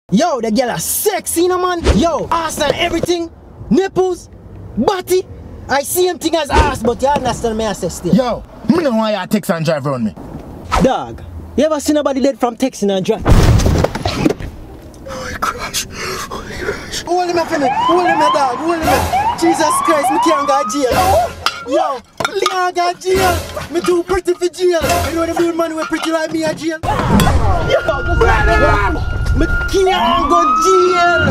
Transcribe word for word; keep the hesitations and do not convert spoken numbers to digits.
Yo, the girl are sexy, you know, man. Yo, ass and everything. Nipples, body. I see him thing as ass, but you understand me, I say still. Yo, me know why you text and drive around me. Dog, you ever seen nobody dead from texting and drive? Oh my gosh, oh my gosh. Hold him up for me, hold him up, dog, hold him up. Jesus Christ, me can't go to jail. Yo, me can't go to jail. Me too pretty for jail. You know the real man who pretty like me at jail? Yo, just like that. Me can't go to jail.